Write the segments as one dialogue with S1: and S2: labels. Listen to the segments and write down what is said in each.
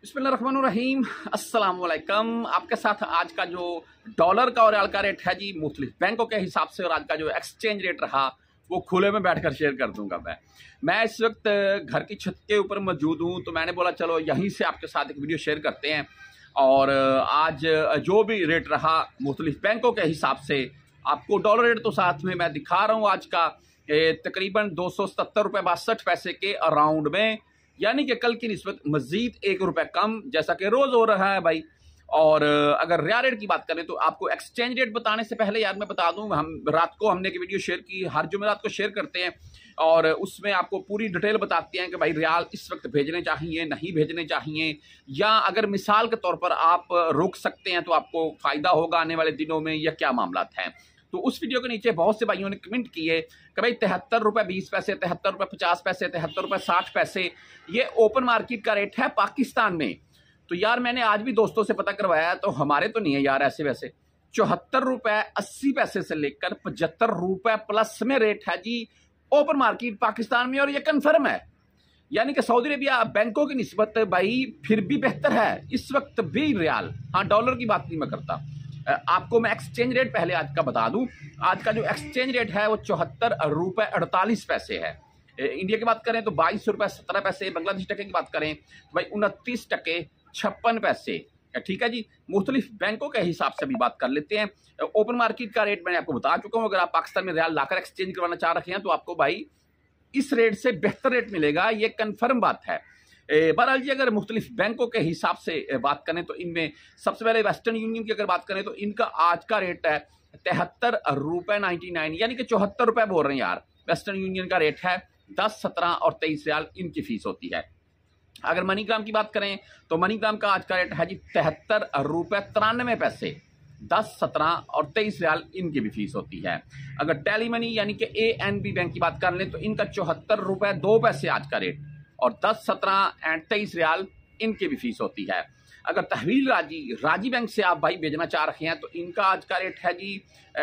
S1: बिस्मिल्लाहिर्रहमानिर्रहीम, अस्सलाम वालेकुम। आपके साथ आज का जो डॉलर का और रियाल का रेट है जी, मुख्तलिफ बैंकों के हिसाब से, और आज का जो एक्सचेंज रेट रहा वो खुले में बैठकर शेयर कर दूंगा। मैं इस वक्त घर की छत के ऊपर मौजूद हूँ, तो मैंने बोला चलो यहीं से आपके साथ एक वीडियो शेयर करते हैं। और आज जो भी रेट रहा मुख्तलिफ बैंकों के हिसाब से, आपको डॉलर रेट तो साथ में मैं दिखा रहा हूँ आज का, तकरीबन 277 रुपये 62 पैसे के अराउंड में, यानी कि कल की निस्बत मजीद 1 रुपये कम, जैसा कि रोज हो रहा है भाई। और अगर रियाल रेट की बात करें तो आपको एक्सचेंज रेट बताने से पहले यार मैं बता दूं, हम रात को हमने एक वीडियो शेयर की, हर जुमेरात को शेयर करते हैं, और उसमें आपको पूरी डिटेल बताते हैं कि भाई रियाल इस वक्त भेजने चाहिए, नहीं भेजने चाहिए, या अगर मिसाल के तौर पर आप रोक सकते हैं तो आपको फ़ायदा होगा आने वाले दिनों में, या क्या मामला हैं। तो उस वीडियो के नीचे बहुत से भाइयों ने कमेंट किए कि भाई 73 रुपये 20 पैसे, 73 रुपये 50 पैसे, 73 रुपये 60 पैसे, ये ओपन मार्केट का रेट है पाकिस्तान में। तो यार मैंने आज भी दोस्तों से पता करवाया, तो हमारे तो नहीं है यार ऐसे वैसे। 74 रुपये 80 पैसे से लेकर 75 रुपये प्लस में रेट है जी ओपन मार्केट पाकिस्तान में, और ये कन्फर्म है। यानी कि सऊदी अरेबिया बैंकों की निस्बत भाई फिर भी बेहतर है इस वक्त भी रियाल। हाँ, डॉलर की बात नहीं मैं करता। आपको मैं एक्सचेंज रेट पहले आज का बता दूं। आज का जो एक्सचेंज रेट है वो 74 रुपये 48 पैसे है। इंडिया की बात करें तो 22 रुपये 17 पैसे, बांग्लादेश टके की बात करें तो भाई 29 टके 56 पैसे। ठीक है जी, मुख्तलिफ बैंकों के हिसाब से भी बात कर लेते हैं। ओपन मार्केट का रेट मैंने आपको बता चुका हूं। अगर आप पाकिस्तान में रियाल लाकर एक्सचेंज करवाना चाह रहे हैं तो आपको भाई इस रेट से बेहतर रेट मिलेगा, ये कन्फर्म बात है। बहरहाल जी, अगर मुख्तलिफ बैंकों के हिसाब से बात करें तो इनमें सबसे पहले वेस्टर्न यूनियन की अगर बात करें तो इनका आज का रेट है 73 रुपये 99, यानी कि 74 रुपये बोल रहे हैं यार। वेस्टर्न यूनियन का रेट है 10, 17 और 23 रियाल इनकी फीस होती है। अगर मनीग्राम की बात करें तो मनीग्राम का आज का रेट है जी 73 रुपये 93 पैसे, 10, 17 और 23 रियाल इनकी भी फीस होती है। अगर टेली मनी यानी कि ANB बैंक की बात कर लें तो इनका 74 रुपये 2 पैसे आज का रेट, और 10, 17 एंड 23 रियाल इनकी भी फीस होती है। अगर तहवील राजी बैंक से आप भाई भेजना चाह रहे हैं तो इनका आज का रेट है जी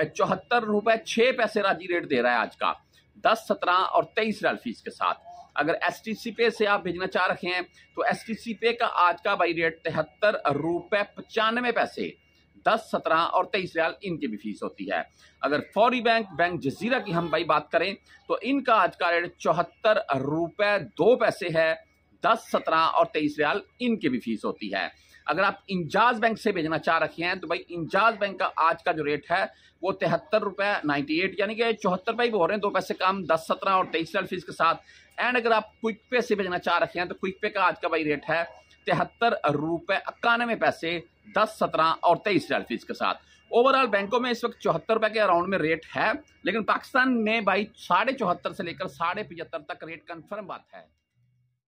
S1: 74 रुपये 6 पैसे राजी रेट दे रहा है आज का, 10, 17 और 23 रियाल फीस के साथ। अगर STC पे से आप भेजना चाह रहे हैं तो STC पे का आज का भाई रेट 73 रुपये 95 पैसे, 10, 17 और 23 रियाल इनकी भी फीस होती है। अगर फौरी बैंक जजीरा की हम भाई बात करें तो इनका आज का रेट 74 रुपये 2 पैसे है, 10, 17 और 23 रियाल इनकी भी फीस होती है। अगर आप इंजाज बैंक से भेजना चाह रखे हैं तो भाई इंजाज बैंक का आज का जो रेट है वो 73 रुपये 98, यानी कि 74 रुपये बोल रहे हैं, 2 पैसे कम, 10, 17 और 23 रियाल फीस के साथ। एंड अगर आप क्विक पे से भेजना चाह रखे हैं तो क्विक पे का आज का भाई रेट है 73 रुपये 91 पैसे, 10, 17 और 23 रियाल फीस के साथ। ओवरऑल बैंकों में इस वक्त 74 रुपये के अराउंड में रेट है, लेकिन पाकिस्तान में भाई 74.5 से लेकर 75.5 तक रेट कंफर्म बात है।